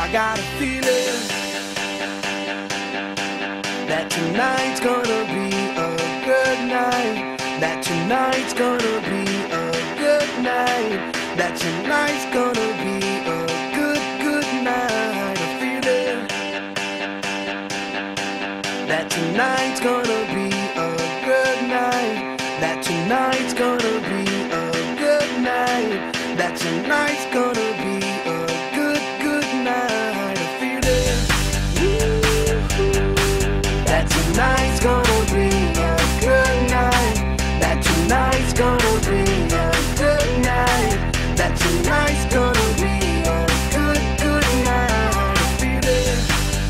I got a feeling that tonight's gonna be a good night. That tonight's gonna be a good night. That tonight's gonna be a good night. A feeling that tonight's gonna be a good night. That tonight's gonna be a good night. That tonight's gonna be a good night. A feeling that tonight's gonna be a good night. That tonight's gonna be a good night. That tonight's gonna be a good night. A feeling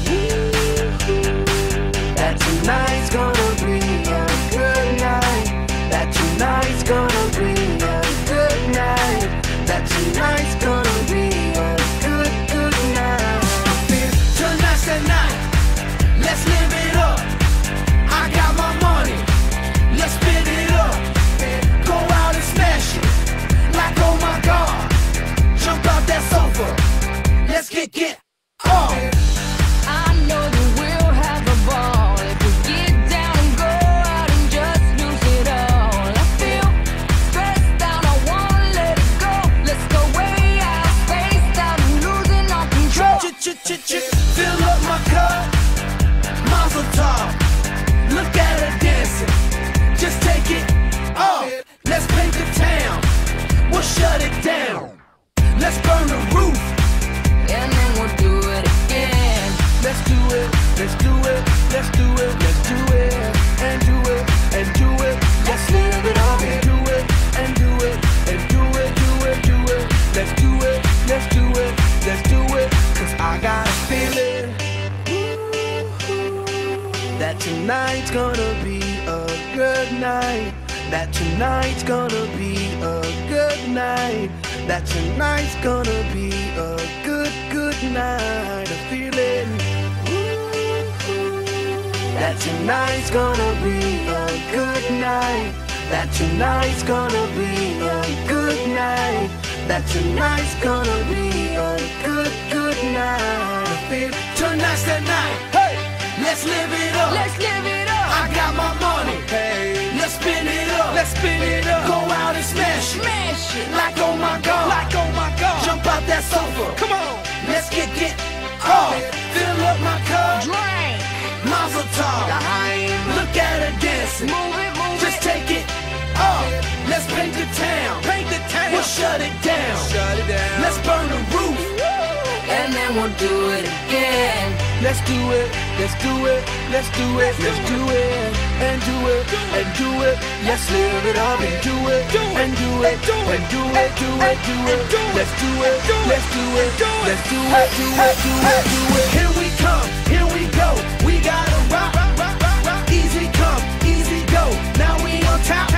that tonight's gonna be a good night. That tonight's gonna be a good night. That tonight's gonna be a good night. Tonight's the night. Let's live it up. I got my money. Let's spin it up. Go out and smash it. Like oh my God. Jump out that sofa. Let's get off. I know that we'll have a ball if we get down and go out and just lose it all. I feel stressed out, I wanna let it go. Let's go way out, spaced out and losing our control. Fill up my cup, Mazel tov. Look at her dancing, just take it off. Let's paint the town, we'll shut it down. Let's burn the roof, And then we'll do it again. let's do it, let's do it, let's do it, let's do it, and do it, and do it. Let's live it up and do it, and do it, and do it, do it, do it. Let's do it, let's do it, let's do it. Cause I got a feeling that tonight's gonna be a good night. That tonight's gonna be a good night. That tonight's gonna be a good night. A feeling that tonight's gonna be a good night. That tonight's gonna be a good night. That tonight's gonna be a good night. I feel tonight's the night. Hey, let's live it up. Let's live it up. I got my money. Hey, let's spin it up. Let's spin it up. Go out and smash it. Smash it. Like oh my God. Like oh my God. Jump out that sofa. Come on. Let's get off. Fill up my cup. Drink. Mazel tov. Look at her dancing. Move it, move Just it. take it off. Let's paint the town. Paint the town. We'll shut it down. Shut it down. Let's burn the roof. And then we'll do it again. Let's do it. Let's do it. Let's do it. Let's do it. And do it. And do it. Let's live it up and do it. And do it. And do it. Do it. Do it. Let's do it. Let's do it. Let's do it. Do it. Do it. Do it. Here we come. Here we go. We gotta rock. Easy come. Easy go. Now we on top.